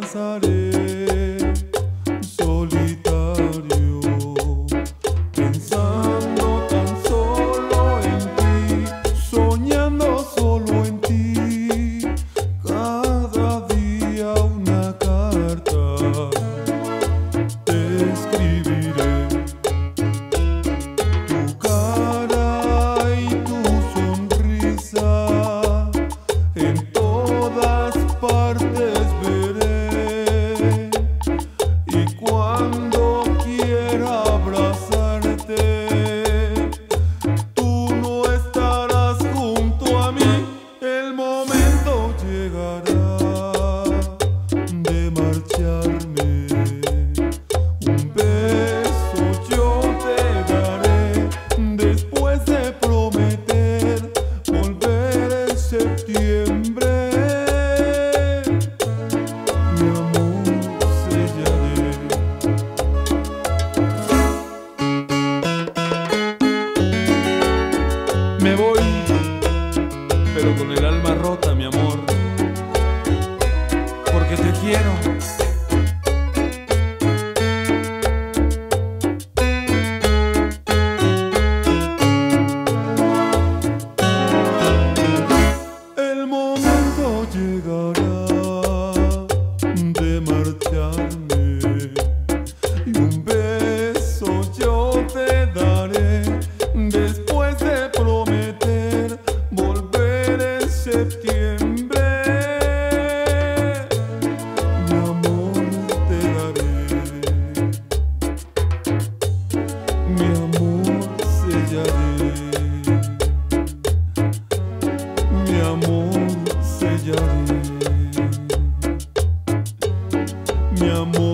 pasaré solitario, pensando tan solo en ti, soñando solo en ti. Cada día una carta te escribiré, tu cara y tu sonrisa en todas partes veré, y cuando quiera abrazarte, tú no estarás junto a mí. El momento llegará de marcharme, un beso yo te daré, después de prometer volver en septiembre. Mi amor sellaré. Me voy, pero con el alma rota, mi amor, porque te quiero. El momento llegará de marcharme, y un beso yo te daré, después de prometer volver en septiembre. Mi amor te daré, mi amor sellaré, mi amor sellaré, mi amor.